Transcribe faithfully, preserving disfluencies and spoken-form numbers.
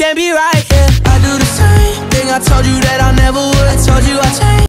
can't be right, yeah. I do the same thing I told you that I never would. I told you I changed.